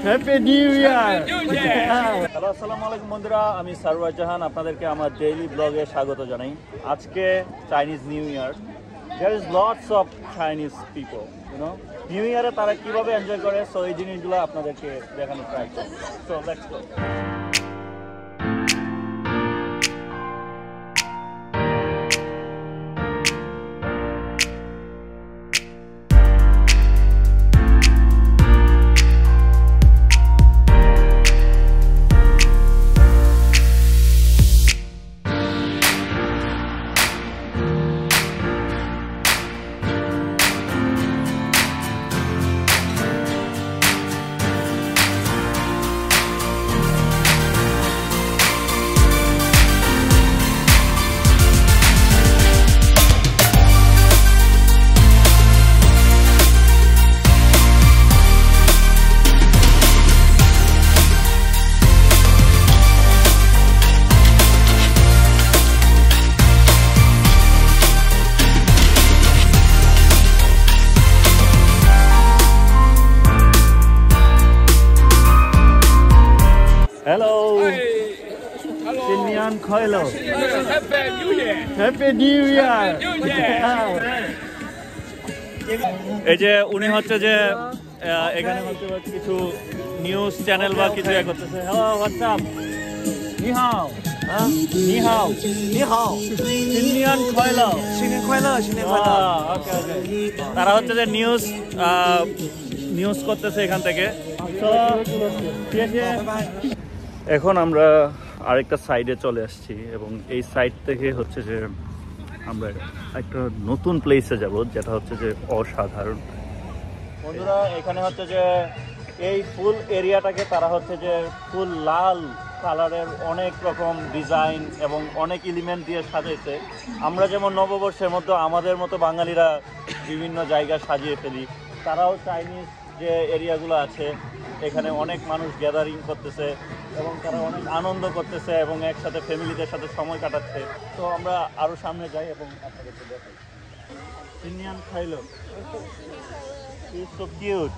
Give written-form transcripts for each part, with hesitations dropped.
Happy new year. Hello, আসসালামু আলাইকুম বন্ধুরা, আমি সারওয়ার জাহান আপনাদেরকে আমার ডেইলি ব্লগে স্বাগত জানাই। আজকে Chinese new year. There is lots of Chinese people, new ইয়ারে তারা কিভাবে এনজয় করে, সো এই জিনিসগুলো আপনাদেরকে দেখানো ট্রাই করব। So let's go. Hello. Hello. Sinyan Khoilo. Happy New Year. Happy New Year. এই যে উনি হচ্ছে যে এখানে হচ্ছে কিছু নিউজ চ্যানেল বা কিছু করতেছে। Hello, WhatsApp? নি হাও, নি হাও, নি হাও। সিনিয়ান খয়লো, সিনিয়ান খয়লো, সিনিয়ান খয়লো। ওকে ওকে। তারা হচ্ছে যে নিউজ করতেছে এখান থেকে। তো এখন আমরা আরেকটা সাইডে চলে আসছি এবং এই সাইড থেকে হচ্ছে যে আমরা একটা নতুন প্লেসে যাব, যেটা হচ্ছে যে অসাধারণ। বন্ধুরা, এখানে হচ্ছে যে এই ফুল এরিয়াটাকে তারা হচ্ছে যে ফুল লাল কালারের অনেক রকম ডিজাইন এবং অনেক এলিমেন্ট দিয়ে সাজাইছে। আমরা যেমন নববর্ষের মধ্যে আমাদের মতো বাঙালিরা বিভিন্ন জায়গা সাজিয়ে ফেলি, তারাও চাইনিজ যে এরিয়াগুলো আছে এখানে অনেক মানুষ গ্যাদারিং করতেছে এবং তারা অনেক আনন্দ করতেছে এবং একসাথে ফ্যামিলিদের সাথে সময় কাটাচ্ছে। তো আমরা আরো সামনে যাই এবং আপনাদেরকে দেখাই। ইন্ডিয়ান খাইলো, ইটস সো কিউট,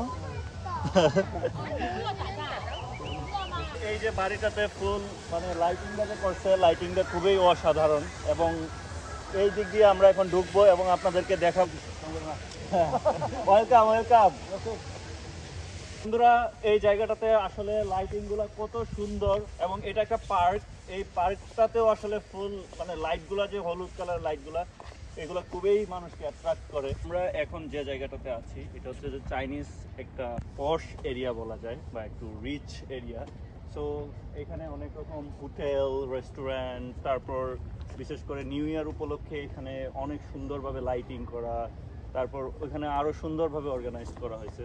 এই যে বাড়িটাতে ফুল লাইটিংটাকে করছে, লাইটিংটা খুবই অসাধারণ এবং এই দিক দিয়ে আমরা এখন ঢুকবো এবং আপনাদেরকে দেখাবো। Welcome welcome. বন্ধুরা, এই জায়গাটাতে আসলে লাইটিং গুলা কত সুন্দর এবং এটা একটা পার্ক। এই পার্কটাতেও আসলে ফুল লাইট গুলা, যে হলুদ কালার লাইট গুলা, এগুলো খুবই মানুষকে অ্যাট্রাক্ট করে। আমরা এখন যে জায়গাটাতে আছি এটা হচ্ছে যে চাইনিজ একটা পশ এরিয়া বলা যায় বা একটু রিচ এরিয়া। সো এখানে অনেক রকম হোটেল, রেস্টুরেন্ট, তারপর বিশেষ করে নিউ ইয়ার উপলক্ষে এখানে অনেক সুন্দরভাবে লাইটিং করা, তারপর ওইখানে আরো সুন্দরভাবে অর্গানাইজ করা হয়েছে।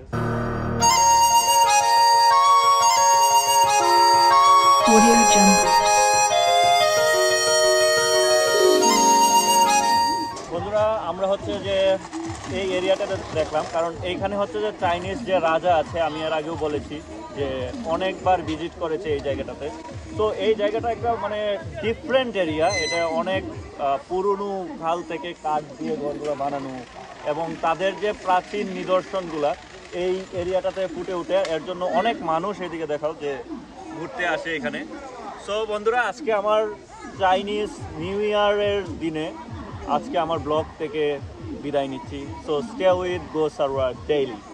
বন্ধুরা, আমরা হচ্ছে যে এই এরিয়াটাতে দেখলাম, কারণ এইখানে হচ্ছে যে চাইনিজ যে রাজা আছে, আমি এর আগেও বলেছি যে অনেকবার ভিজিট করেছে এই জায়গাটাতে। তো এই জায়গাটা একটা ডিফারেন্ট এরিয়া। এটা অনেক পুরনো কাল থেকে কাঠ দিয়ে ঘরগুলো বানানো এবং তাদের যে প্রাচীন নিদর্শনগুলা এই এরিয়াটাতে ফুটে উঠে, এর জন্য অনেক মানুষ এদিকে দেখাও যে ঘুরতে আসে এখানে। সো বন্ধুরা, আজকে আমার চাইনিজ নিউ ইয়ারের দিনে আজকে আমার ব্লগ থেকে বিদায় নিচ্ছি। So stay with go Sarwar daily.